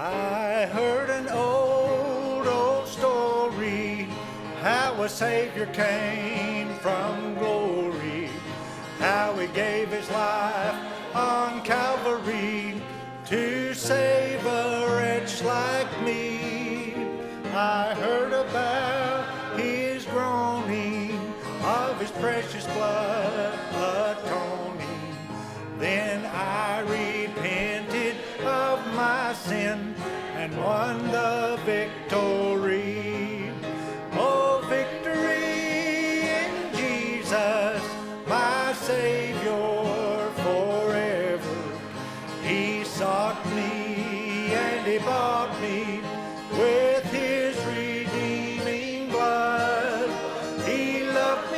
I heard an old story, how a Savior came from glory, how He gave His life on Calvary to save a wretch like me. I heard about His groaning, of His precious blood atoning. Then I repented of my sin and won the victory. Oh, victory in Jesus, my Savior forever. He sought me and He bought me with His redeeming blood. He loved me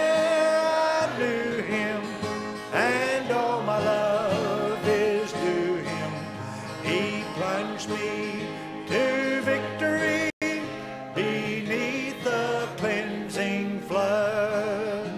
and I knew Him, and all my love is due Him. He plunged me to victory beneath the cleansing flood.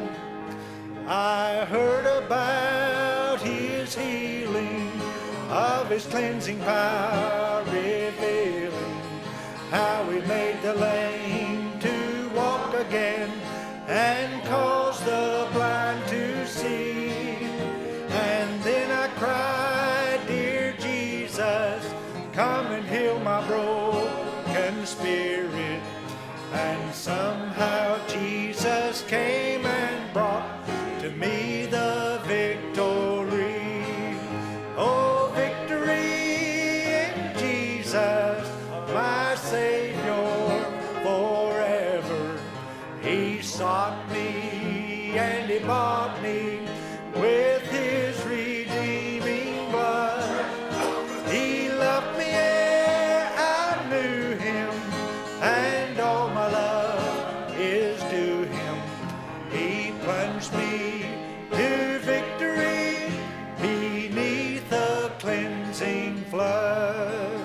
I heard about His healing, of His cleansing power revealing, how He made the lame to walk again and caused the blind to see. And then I cried, dear Jesus, come and heal my broken spirit. And somehow Jesus came and brought to me the victory. Oh, victory in Jesus, my Savior forever. He sought me and He bought me with His redeeming blood. He loved me ere I knew Him, and all my love is due Him. He plunged me to victory beneath the cleansing flood.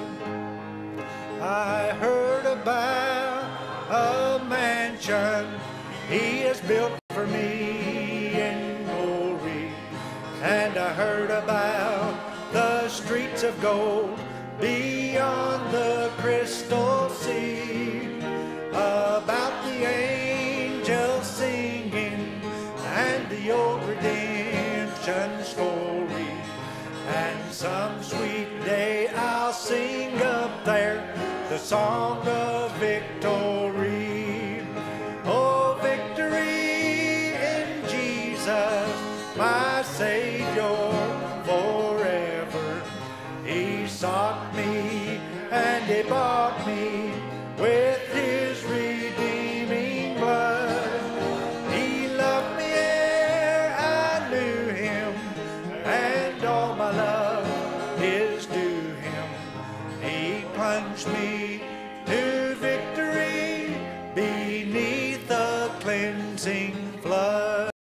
I heard about a mansion He has built for me in glory, and I heard about the streets of gold beyond the crystal sea, about the angels singing and the old redemption story. And some sweet day I'll sing up there the song of victory. Oh, victory in Jesus, my Savior forever. He sought me and He bought